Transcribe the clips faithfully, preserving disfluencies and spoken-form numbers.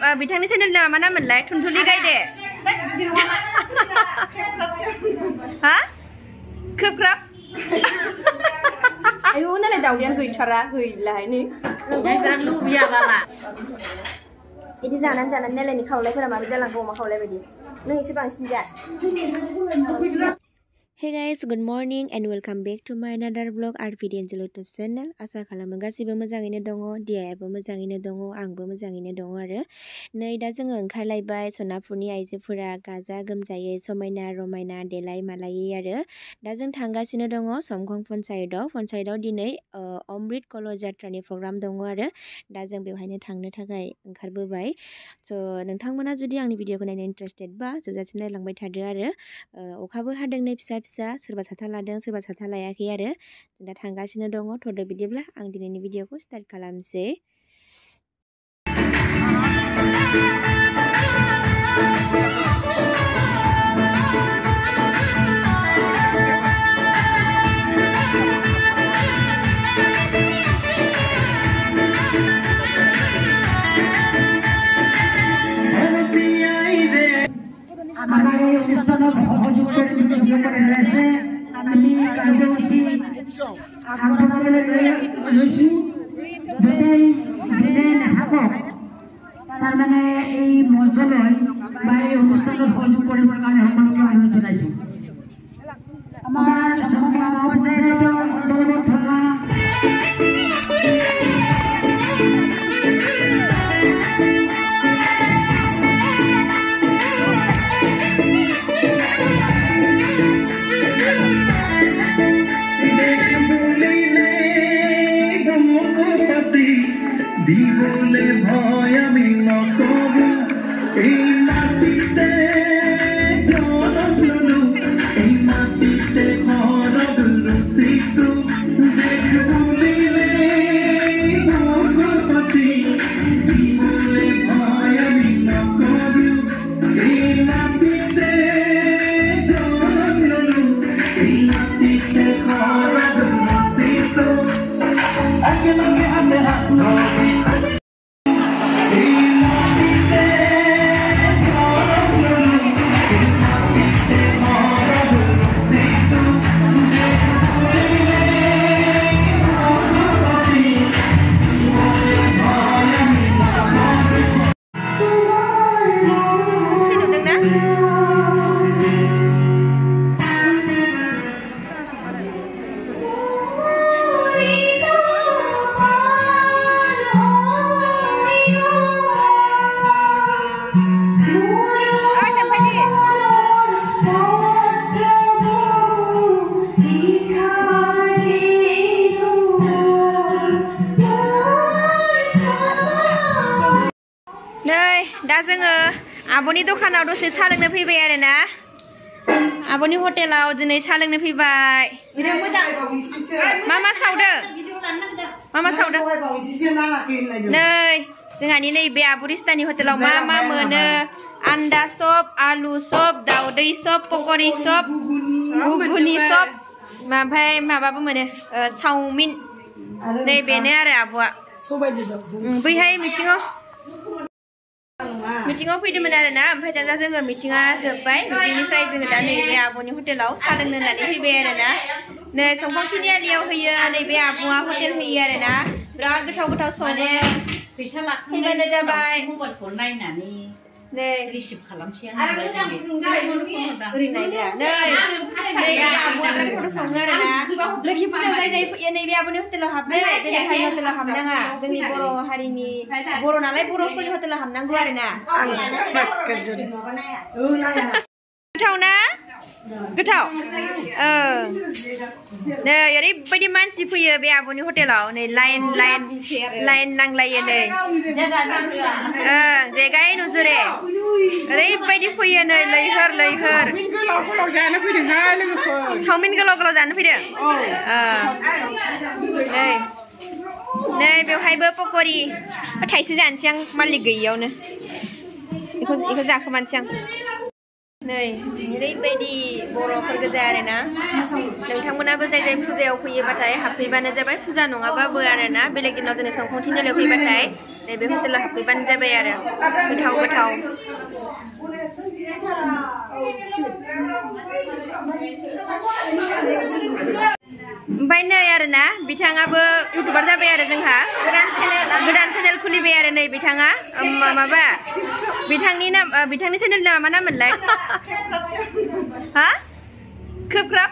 बिथांनि चेनेलना मा नाम मोनलाय थुनथुलि गायदे हा ख्रोब ख्राब आयु नालाय दावदैयानो गैथारा गैलाहाय नै बिराद लुबिया बाला इदि जानानै जानानै नालायनि खावलायफोरा माबि जालांगौ अमा खावलाय बायदि नों एसे बांसिन जा Hey guys, good morning and welcome back to my another vlog R P D Angel YouTube channel. आसा खालामो गासिबो मोजाङैनो दङ, दियायाबो मोजाङैनो दङ, आंबो मोजाङैनो दङ आरो नै दा जोङो ओंखारलायबाय सनापुरनि आइजोफोरा गाजा गोमजायै समायना रमायना देलाय मालायै आरो दा जों थांगासिनो दङ समखं पन्चायतआव पन्चायतआव दिनै अमृत कल जात्रानि प्रग्राम दङ आरो दा जों बेवहायनो थांनो थाखाय ओंखारबोबाय स' नोंथांमोना जुदि आंनि भिडिअखौ नायनो इन्टारेस्टेड बा जोबजासिम नायलांबाय थादो आरो अखाबो हादों नै फिसा फिसा सोरबा साथा लादों सोरबा साथा लायाखै आरो दा थांगासिनो दङ थ'दो बिदिब्ला आं दिनैनि भिडिअखौ स्टार्ट खालामसै তারমানে এই মঞ্চলৈ বা এই অনুষ্ঠানত সহযোগ কৰিবৰ কাৰণে সকলোকে অনুৰোধ জনাইছো আমাৰ সমগ্ৰ পঞ্চায়তৰ অন্তৰ্গত থকা দিবলে ভয় আমি নকৰো এই মাটিতে জনম ললো এই মাটিতে মৰম ৰুচিছো দেখ বুলিলে ভগৱতী দিবলে ভয় আমি নকৰো এই মাটিতে জনম ললো এই মাটিতে মৰম ৰুচিছো একেলগে আমি হাত ধৰি दा जोङो आब'नि दखानाव दसे साहा लोंनो फैबाय आरो ना आब'नि हटेलाव दिनै साहा लोंनो फैबाय मा मा सावदों मा मा सावदों नै जोंहानि नैबे आब' रिस्तानि हटेलाव मा मा मोनो आन्दा चप आलु चप दाउदै चप पक'रि चप घुगुनि चप ओमफ्राय माबाबो मोनो चावमिन नै बेनो आरो आब'आ बैहाय मिटिङाव मिटिङाव फैदोंमोन आरो ना ओमफ्राय दा जोङो मिटिङा जोब्बाय मिटिंनिफ्राय जोङो दा नैबे आब'नि हटेलाव साहा लोंनो होननानै फैबाय आरो ना नै समखं थिनिआलियाव होयो नैबे आब'आ हटेल होयो आरो ना बिराद गोथाव गोथाव सङो फैबानो जाबाय मबाइलखौ नायनानै नै रिसिभ खालामसै आरो ओरै नायदो नै नैबे आब'आ बिराद गोथाव सङो आरो ना लोखि फुजा जाय जाय फैयो नैबे आब'नि हटेलाव हाबदो बेलेगहाय हटेलाव हाबनाङा जोंनि बर' हारिनि बर' नालाय बर'फोरनि हटेलाव हाबनांगौ आरो ना गोथाव ना गोथाव नै ओरैबायदि मानसि फैयो बे आब'नि हटेलाव नै लाइन लाइन लाइन नांलायो नै जेगाय नुजुरे ओरैबायदि फैयो नै लैहोर लैहोर चावमिन गोलाव गोलाव जानो फैदों नै नै बेवहायबो पक'रि थाइसे जानोसै आं मालिक गैयियावनो बेखौ बेखौ जाखोमानोसै आं नै ओरैबायदि बर'फोर गोजा आरोना नोंथांमोनाबो जाय जाय फुजायाव फैयोबाथाय हाबफैबानो जाबाय फुजा नङाबाबो आरोना बेलेग दिनाव जोंनि संख्रान्ति मेलायाव फैबाथाय नैबे हटेलाव हाबफैबानो जाबाय आरो गोथाव गोथाव ओमफ्राय नै आरोना बिथाङाबो इउटुबार जाबाय आरो जोंहा गोदान चेनेल खुलिबाय आरो नै बिथाङा माबा बिथांनि नाम बिथांनि चेनेलनि नामा मा नाममोनलाय हा ख्रोब ख्राब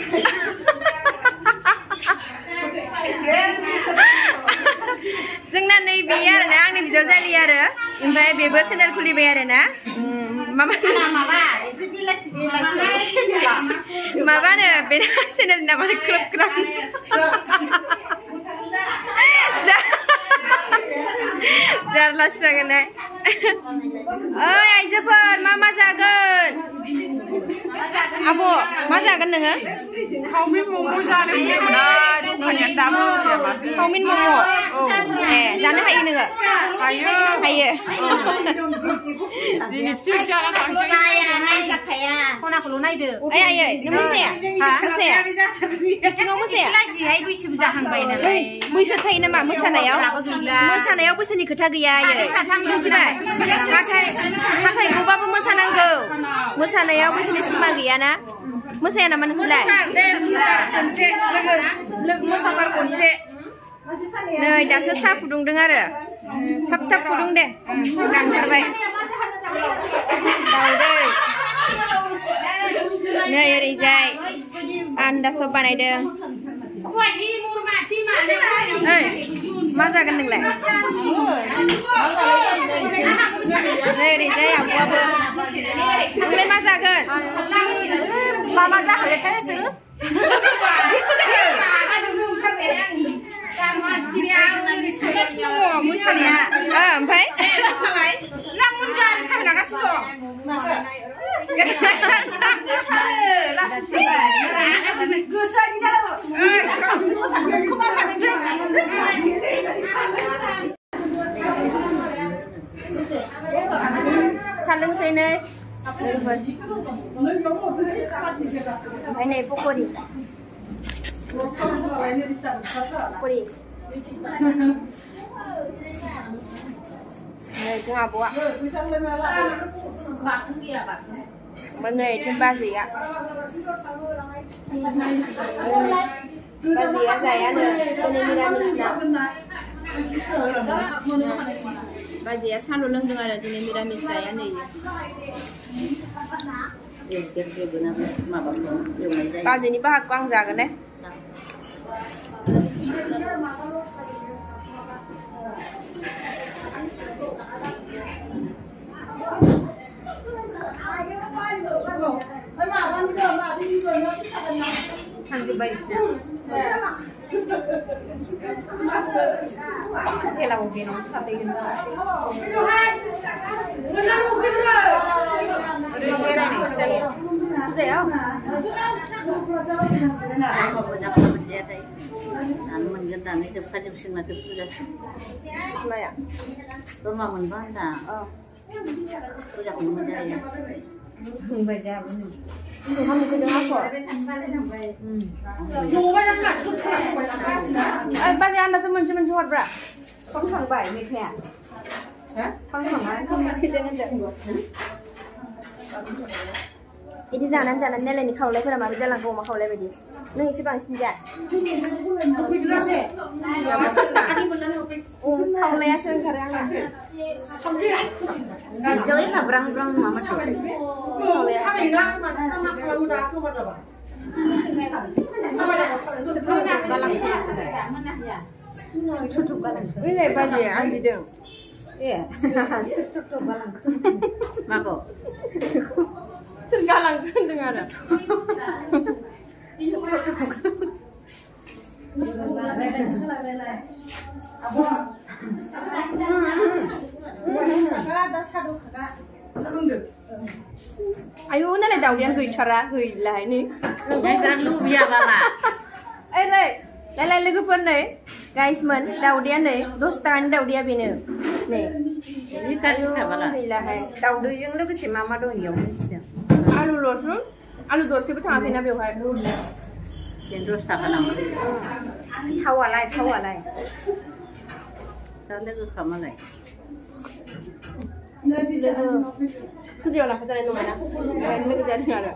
जोंना नै बेयो आरोना आंनि बिजावजालि आरो ओमफ्राय बेबो चेनेल खुलिबाय आरोना माबा माबानो बे चेनेलनि नामानो ख्रोब ख्राब जारलासो जागोन ओइ आइजोफोर मा मा जागोन आब' मा जागोन नोङो चावमिन मम' जानो चावमिन मम' ए जानो हायो नोङो हायो हायो खनाखौल' नायदो ओइ आयै नों मोसाया मोसाया बिथिङाव मोसाया बैसोबो जाहांबाय नालाय बैसो थायो नामा मोसानायाव मोसानायाव बैसोनि खोथा गैया आयै मिथिबाय नाथाय नाथाय गबाबो मोसानांगौ मोसानायाव बैसोनि सिमा गैयाना मोसाया नामा नोंसोरलाय नै दासो साहा फुदुंदों आरो थाब थाब फुदुं दे गांथारबाय दाउदै नै ओरैजाय आन्दासाव बानायदों ओइ मा जागोन नोंलाय नै ओरैजाय आब'आबो नोंलाय मा जागोन मा मा जाहोयोथाय नोंसोरो मोसानाया ओमफ्राय सालोंसै नै ओमफ्राय नै पक'रि पक'रि नै जों आब'आ ओमफ्राय नै जों बाजैया बाजैया जायानो दिनै मिरामिसना बाजैया साल' लोंदों आरो दिनै मिरामिस जाया नै बाजैनि बाहागखौ आं जागोन दे थांजोब्बाय बिसोरना हटेलाव बेनावसो थाफैगोन ओरैनो बेरायनायसो जायो फुजायाव दानो मोनगोन दानो जोबखाजोबसिन माथो फुजासिम माया बोरमा मोनबा दा फुजाखौनो मोनजायो बुंबाय जाबो ओंखाम उखैदों आख' ओइ बाजै आन्दासो मोनसे मोनसे हरब्रा फन थांबाय मेथाइआ फन थांबाय ओंखाम उखैदों होनदों बिदि जानानै जानानै नायलायनि खावलायफोरा माबि जालांखो अमा खावलाय बायदि नों एसे बांसिन जा खावलायासो ओंखारो आंना जयै ब्रां ब्रां मामा खावलाया बाजै आं बिदों ए माखौ सोर गालांखो होनदों आरो आयु नालाय दावदैयानो गैथारा गैलाहाय नै लुबिया बाला ओइ नै लायलाय लोगोफोर नै गाइसमोन दावदैया नै दस ताकानि दावदैया बेनो नै गैलाहाय दावदैजों लोगोसे मा मा दं इयाव मिथिदों आलु ल'सो आलु दरसेबो थाङाखैना बेवहाय बेनो दस थाखा नांगौ थावालाय थावालाय दा लोगो खामालाय लोगो फुजायाव लाफाजानाय नङाना ओंखायनो लोगो जादों आरो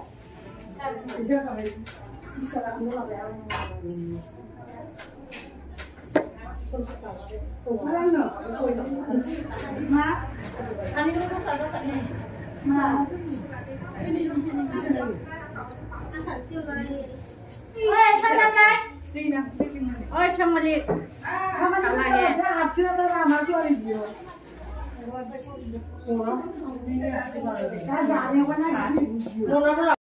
Oi, chama ali. Nó